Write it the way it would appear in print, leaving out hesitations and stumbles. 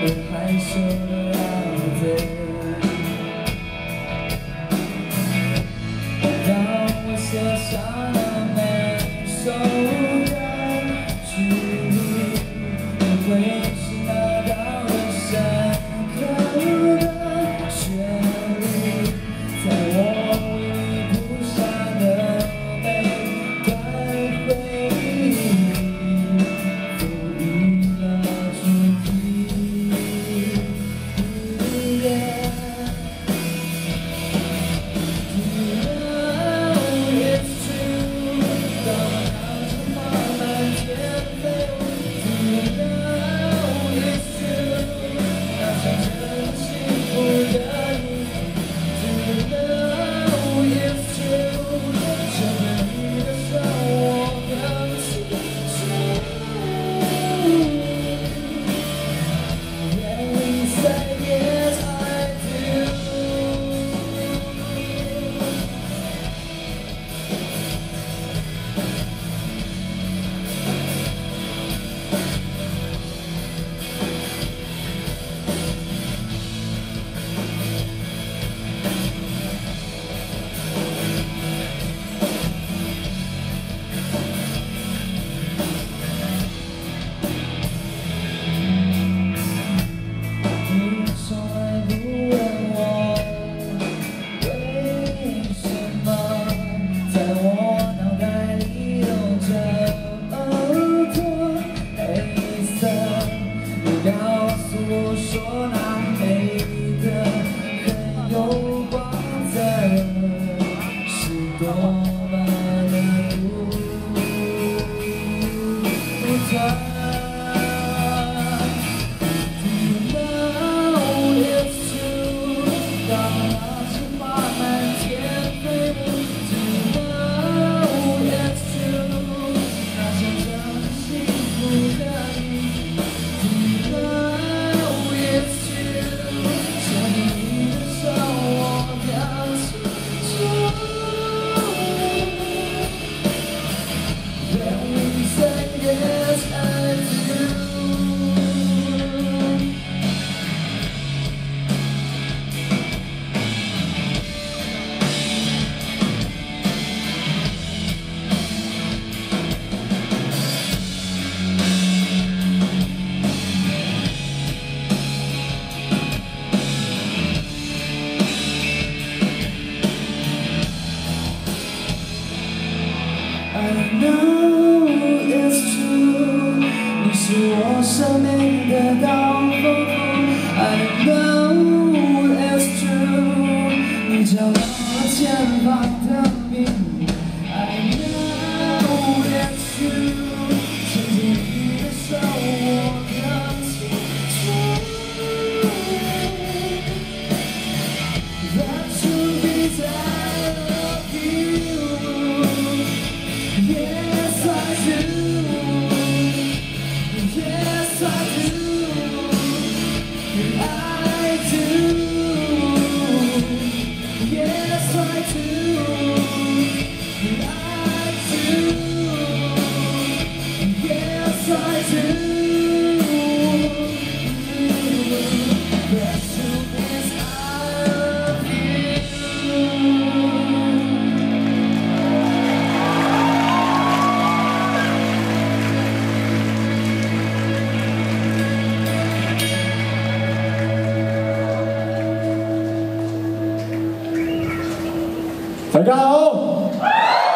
害羞的样子。当我写下了每首歌曲，你会是那道的深刻的旋律，在我为你谱下的每段回忆里，赋予了主题。说那美的很有光泽，是多么的独特。Do you know it's true？ 当那枝花满天飞舞 ，Do you know it's true？ 那象征幸福的你 ，Do you know？ I know it's true， 你是我生命的刀锋。I know it's true， 你找到了前方的秘密。I know it's true， 牵着你的手，我更清楚。The truth is I love you。Yes, I do. Yes, I do. I do. Yes, I do. I do. Yes, I do. The truth is I love you. 大家好。